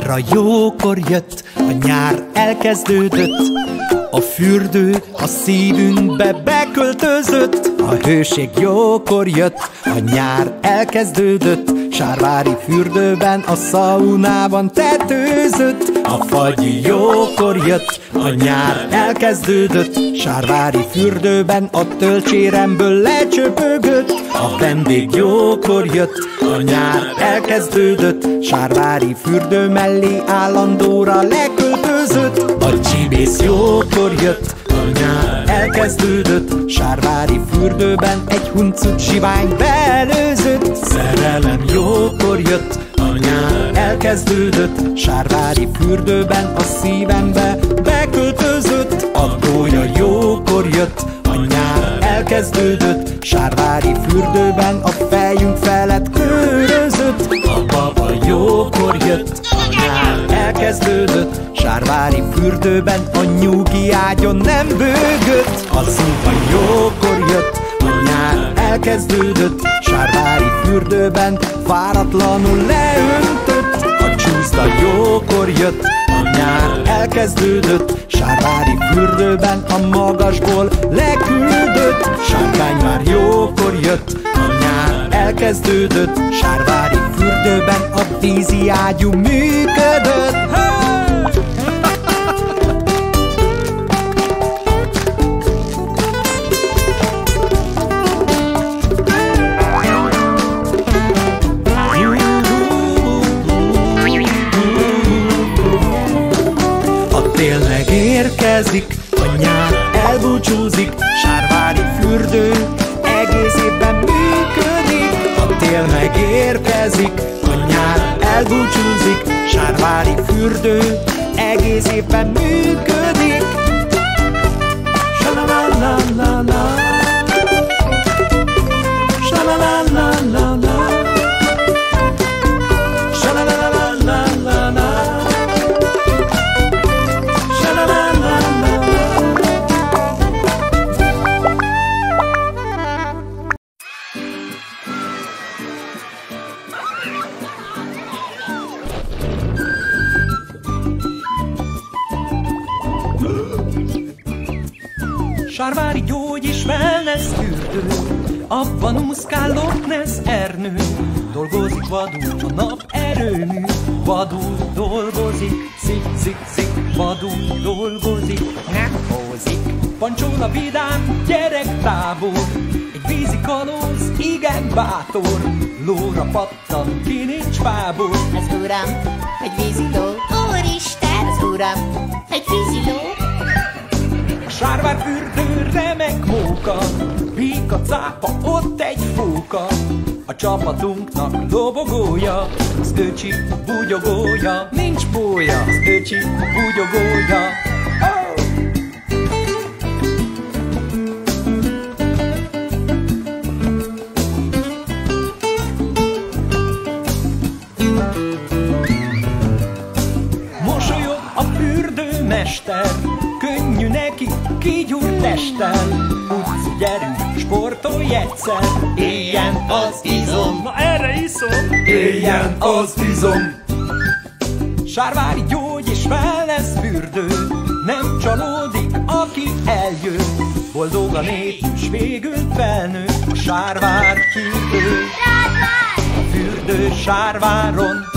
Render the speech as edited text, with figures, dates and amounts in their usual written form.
Nyárra jókor jött, a nyár elkezdődött, a fürdő a szívünkbe beköltözött. A hőség jókor jött, a nyár elkezdődött, sárvári fürdőben, a szaunában tetőzött. A fagyi jókor jött, a nyár elkezdődött, sárvári fürdőben a tölcséremből lecsöpögött. A vendég jókor jött, a nyár elkezdődött, sárvári fürdő mellé állandóra leköltözött. A csibész jókor jött, a nyár elkezdődött, sárvári fürdőben egy huncut zsivány beelőzött. Szerelem jókor jött, a nyár elkezdődött, sárvári fürdőben a szívembe beköltözött. A gólya jókor jött, a nyár elkezdődött, sárvári fürdőben a fejünk felett körözött. A baba jókor jött, a nyár elkezdődött, sárvári fürdőben a nyugi ágyon nem bőgött. A szupa jókor jött, a nyár elkezdődött, sárvári fürdőben váratlanul leöntött. A csúszda jókor jött, a nyár elkezdődött, sárvári fürdőben a magasból leküldött. Sárkány már jókor jött, a nyár elkezdődött, sárvári fürdőben a vízi ágyú működött. Tél megérkezik, a nyár elbúcsúzik, sárvári fürdő egész évben működik. A tél megérkezik, a nyár elbúcsúzik, sárvári fürdő egész évben működik. Sa-la-la-la-la-la, sa-la-la-la-la-la, sa-la-la-la-la-la. Sárvári gyógy és wellness fürdő, abban úszkál Loch Ness ernő. Dolgozik vadul a naperőmű, vadul dolgozik, szik-szik-szik, vadul dolgozik, hozik. Pancsol a vidám gyerektábor, egy vízi kalóz igen bátor, lóra pattan ki nincs fából. Az uram, egy vízi ló, úristen, az uram, egy vízi ló. Sárvár fürdő remek móka, pika cápa, ott egy fóka. A csapatunknak lobogója, az öcsi bugyogója, nincs bója, az öcsi bugyogója. Oh! Mosolyog a fürdőmester, könnyű neki, kigyúr testen. Utci, gyerünk, sportolj egyszer, éljen az izom. Na erre iszom! Éljen az izom. Sárvári gyógy és wellness fürdő, nem csalódik, aki eljön. Boldog a nép, és végül felnő a sárvár fürdő. A fürdő Sárváron